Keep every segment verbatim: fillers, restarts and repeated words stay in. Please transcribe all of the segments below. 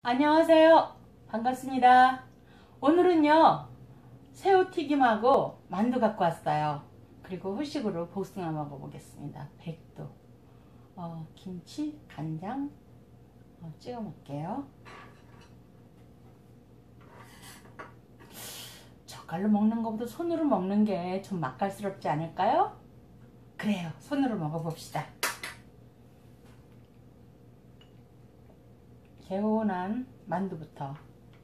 안녕하세요. 반갑습니다. 오늘은요, 새우튀김하고 만두 갖고 왔어요. 그리고 후식으로 복숭아 먹어보겠습니다. 백도. 어, 김치, 간장 어, 찍어 먹을게요. 젓갈로 먹는 것보다 손으로 먹는 게 좀 맛깔스럽지 않을까요? 그래요. 손으로 먹어봅시다. 개운한 만두부터.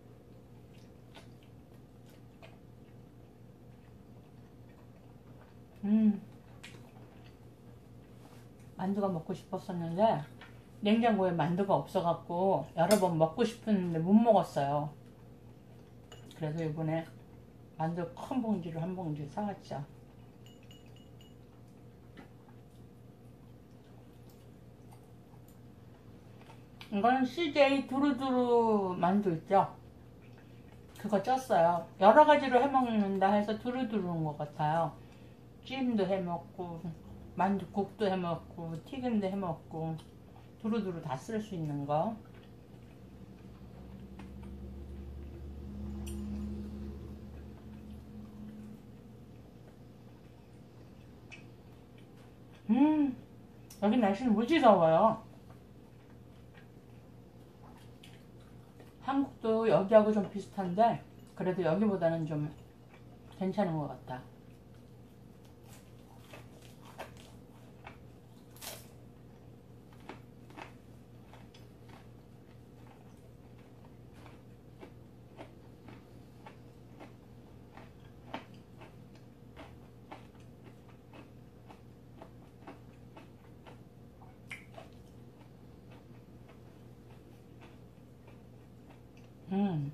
음, 만두가 먹고 싶었었는데 냉장고에 만두가 없어갖고 여러 번 먹고 싶었는데 못 먹었어요. 그래서 이번에 만두 큰 봉지를 한 봉지 사왔죠. 이건 씨제이 두루두루 만두 있죠? 그거 쪘어요. 여러 가지로 해먹는다 해서 두루두루인 것 같아요. 찜도 해먹고 만두국도 해먹고 튀김도 해먹고 두루두루 다 쓸 수 있는 거. 음, 여기 날씨는 무지 더워요. 한국도 여기하고 좀 비슷한데 그래도 여기보다는 좀 괜찮은 것 같다. 음,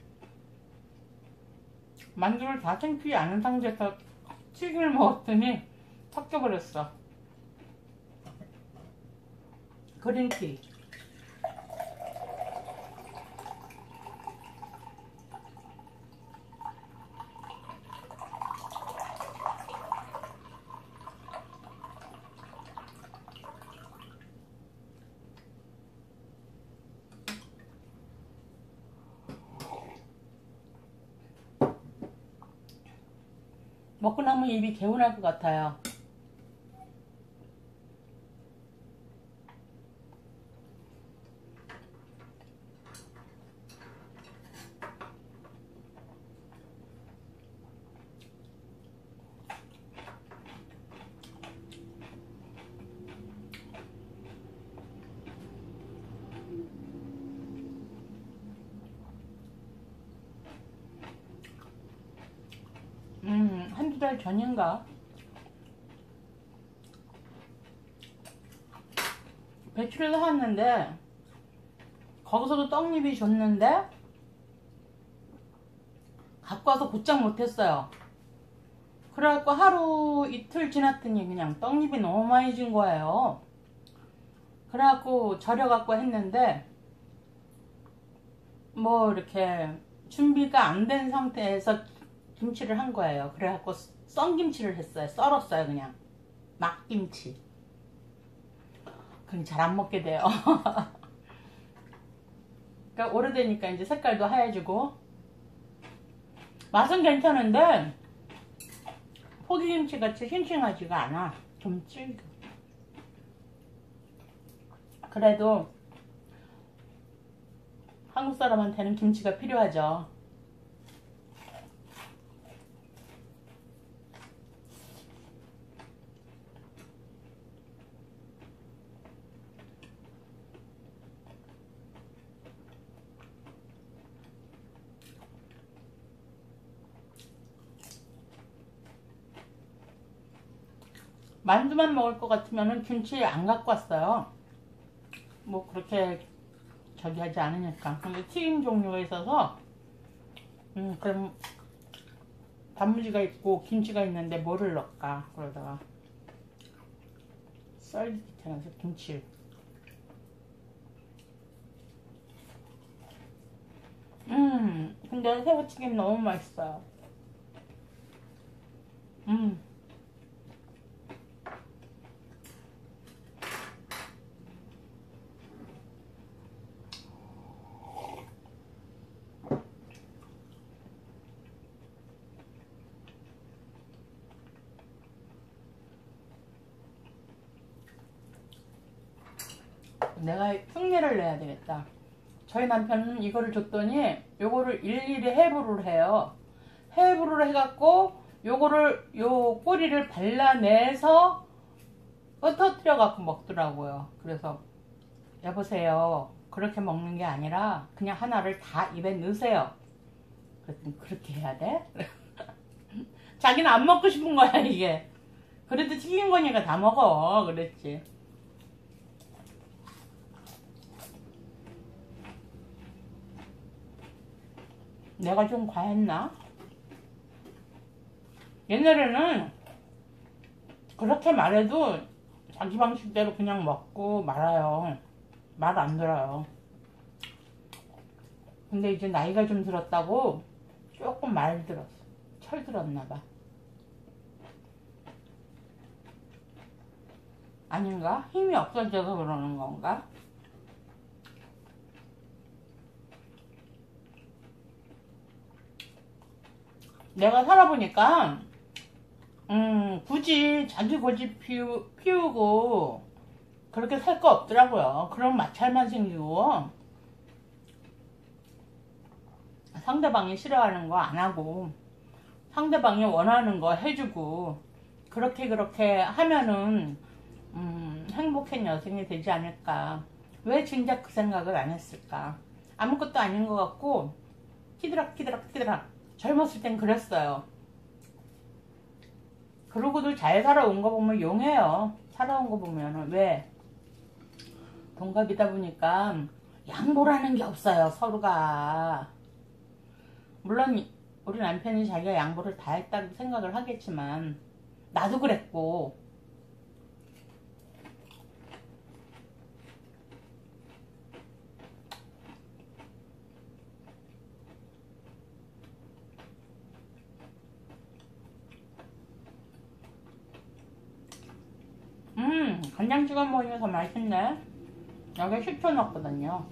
만두를 다 챙기지 않은 상태에서 튀김을 먹었더니 섞여버렸어. 그린티. 먹고 나면 입이 개운할 것 같아요. 음, 한두 달 전인가 배추를 사왔는데 거기서도 떡잎이 줬는데 갖고 와서 곧장 못했어요. 그래갖고 하루 이틀 지났더니 그냥 떡잎이 너무 많이 진 거예요. 그래갖고 절여갖고 했는데 뭐 이렇게 준비가 안 된 상태에서 김치를 한 거예요. 그래갖고 썬김치를 했어요. 썰었어요. 그냥 막김치. 그럼 잘 안 먹게 돼요. 그러니까 오래되니까 이제 색깔도 하얘지고 맛은 괜찮은데 포기김치 같이 싱싱하지가 않아. 좀 질겨. 그래도 한국 사람한테는 김치가 필요하죠. 만두만 먹을 것 같으면 김치 안 갖고 왔어요. 뭐 그렇게 저기 하지 않으니까. 근데 튀김 종류가 있어서 음 그럼 단무지가 있고 김치가 있는데 뭐를 넣을까 그러다가 썰기 귀찮아서 김치. 음 근데 새우튀김 너무 맛있어요. 음 내가 흉내를 내야 되겠다. 저희 남편은 이거를 줬더니 요거를 일일이 해부를 해요. 해부를 해갖고 요거를 요 꼬리를 발라내서 터뜨려 갖고 먹더라고요. 그래서 여보세요, 그렇게 먹는 게 아니라 그냥 하나를 다 입에 넣으세요. 그랬더니 그렇게 해야 돼? 자기는 안 먹고 싶은 거야 이게. 그래도 튀긴 거니까 다 먹어 그랬지. 내가 좀 과했나? 옛날에는 그렇게 말해도 자기 방식대로 그냥 먹고 말아요. 말 안 들어요. 근데 이제 나이가 좀 들었다고 조금 말 들었어. 철 들었나봐. 아닌가? 힘이 없어져서 그러는 건가? 내가 살아보니까 음 굳이 자기 고집 피우, 피우고 그렇게 살 거 없더라고요. 그럼 마찰만 생기고 상대방이 싫어하는 거 안 하고 상대방이 원하는 거 해주고 그렇게 그렇게 하면은 음, 행복한 여성이 되지 않을까. 왜 진작 그 생각을 안 했을까. 아무것도 아닌 것 같고 키드락 키드락 키드락 젊었을 땐 그랬어요. 그러고도 잘 살아온 거 보면 용해요. 살아온 거 보면은. 왜? 동갑이다 보니까 양보라는 게 없어요 서로가. 물론 우리 남편이 자기가 양보를 다 했다고 생각을 하겠지만 나도 그랬고. 음 간장 찍어 먹으면 더 맛있네. 여기 식초 넣었거든요.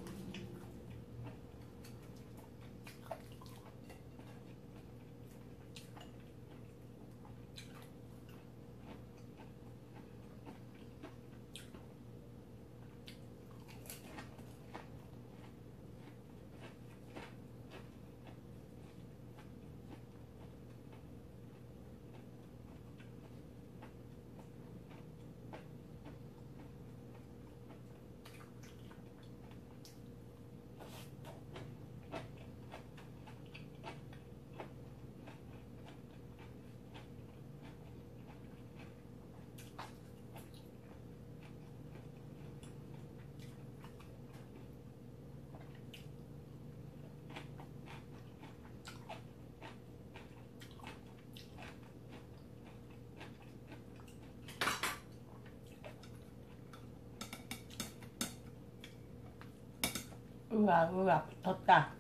우와 우와 붙었다.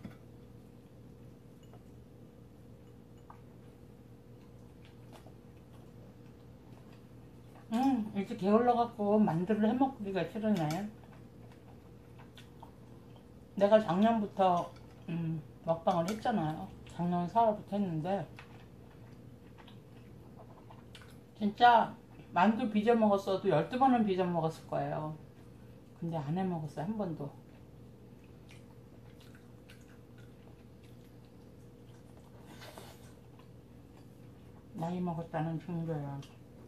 음 이제 게을러갖고 만두를 해먹기가 싫으네. 내가 작년부터 음, 먹방을 했잖아요. 작년 사월부터 했는데 진짜 만두 빚어 먹었어도 열두 번은 빚어 먹었을 거예요. 근데 안 해 먹었어요 한 번도. 나이 먹었다는 증거야.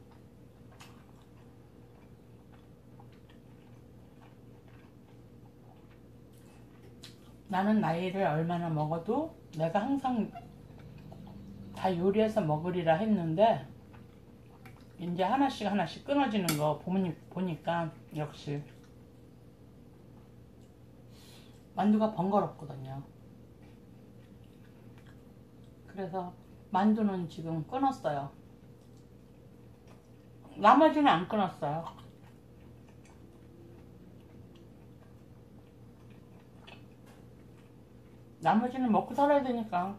나는 나이를 얼마나 먹어도 내가 항상 다 요리해서 먹으리라 했는데 이제 하나씩 하나씩 끊어지는 거 보니, 보니까 역시 만두가 번거롭거든요. 그래서 만두는 지금 끊었어요. 나머지는 안 끊었어요. 나머지는 먹고 살아야 되니까.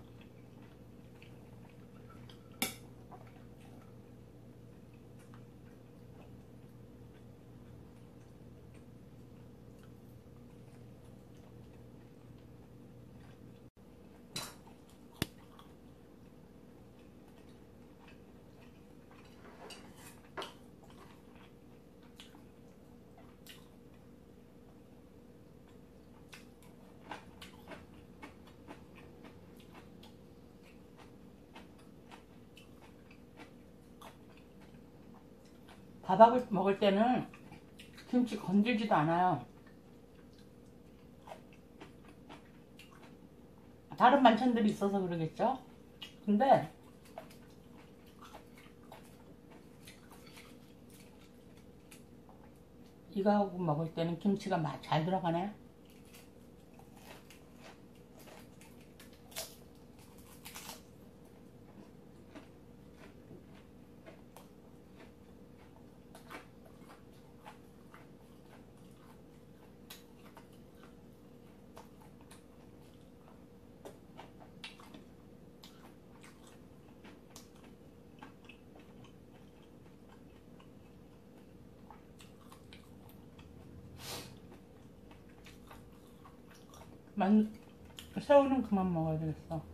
밥을 먹을 때는 김치 건들지도 않아요. 다른 반찬들이 있어서 그러겠죠? 근데 이거하고 먹을 때는 김치가 잘 들어가네. 만, 새우는 그만 먹어야 되겠어.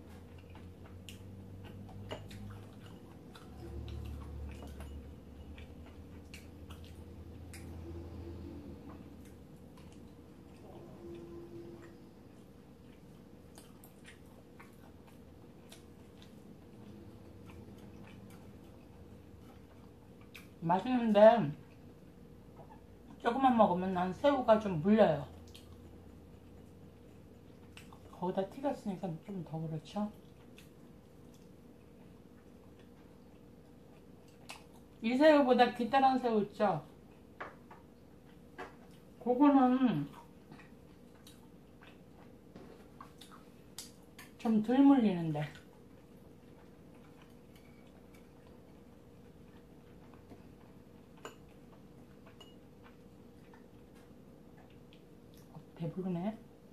맛있는데 조금만 먹으면 난 새우가 좀 물려요. 거기다 튀겼으니까 좀 더 그렇죠. 이 새우보다 기다란 새우 있죠? 그거는 좀 덜 물리는데. 배부르네.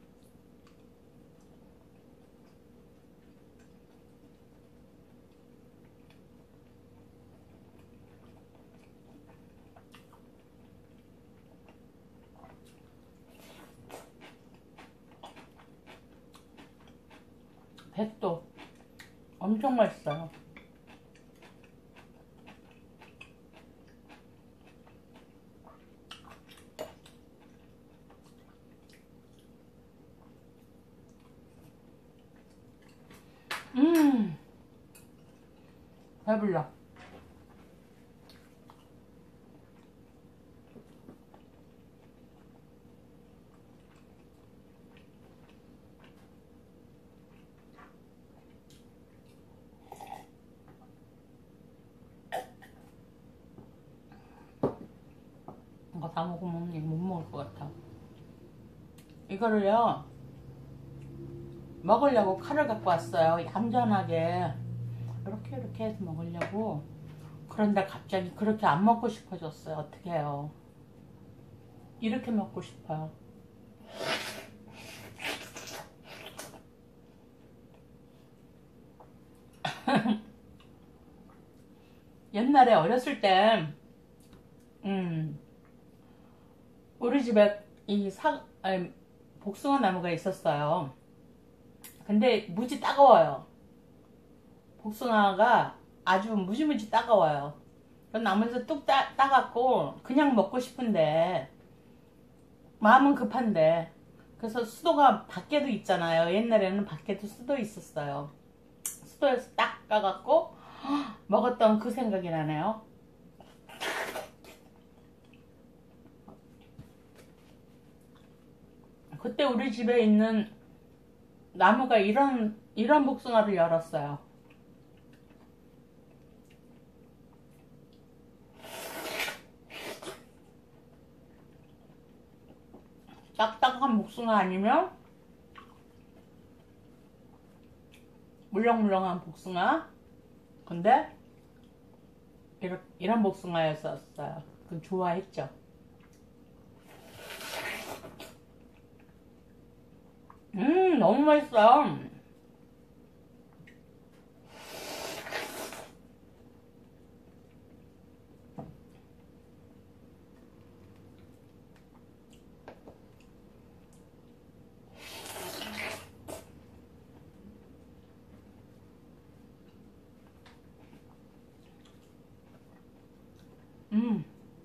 백도 엄청 맛있어요. 음 배불러. 이거 다 먹으면 이거 못 먹을 것 같아. 이거를요 먹으려고 칼을 갖고 왔어요. 얌전하게 이렇게 이렇게 해서 먹으려고. 그런데 갑자기 그렇게 안 먹고 싶어졌어요. 어떻게 해요? 이렇게 먹고 싶어요. 옛날에 어렸을 때 음, 우리 집에 이 사, 아니, 복숭아 나무가 있었어요. 근데 무지 따가워요. 복숭아가 아주 무지무지 따가워요. 그 나무에서 뚝 따, 따갖고 그냥 먹고 싶은데 마음은 급한데, 그래서 수도가 밖에도 있잖아요. 옛날에는 밖에도 수도 있었어요. 수도에서 딱 까갖고 먹었던 그 생각이 나네요. 그때 우리 집에 있는 나무가 이런 이런 복숭아를 열었어요. 딱딱한 복숭아 아니면 물렁물렁한 복숭아. 근데 이런, 이런 복숭아였었어요. 그 좋아했죠. 음 너무 맛있어요. 음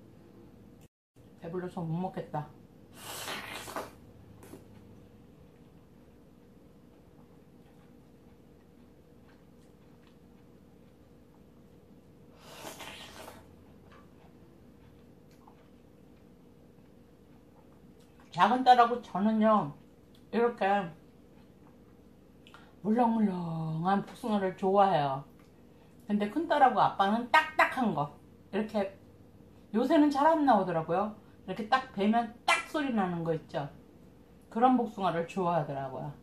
배불러서 못 먹겠다. 작은 딸하고 저는요 이렇게 물렁물렁한 복숭아를 좋아해요. 근데 큰 딸하고 아빠는 딱딱한 거, 이렇게 요새는 잘 안 나오더라고요. 이렇게 딱 베면 딱 소리 나는 거 있죠. 그런 복숭아를 좋아하더라고요.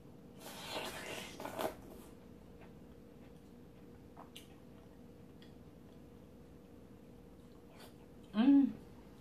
음.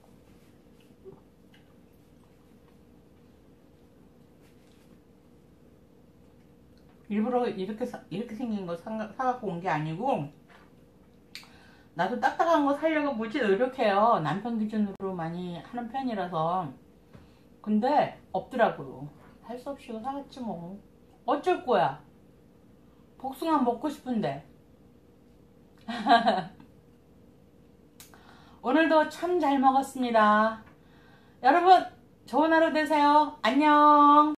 일부러 이렇게 사, 이렇게 생긴 거 사, 사갖고 온 게 아니고, 나도 딱딱한 거 사려고 무지 노력해요. 남편 기준으로 많이 하는 편이라서. 근데 없더라고요. 할 수 없이 사갔지 뭐. 어쩔 거야. 복숭아 먹고 싶은데. 오늘도 참 잘 먹었습니다. 여러분 좋은 하루 되세요. 안녕.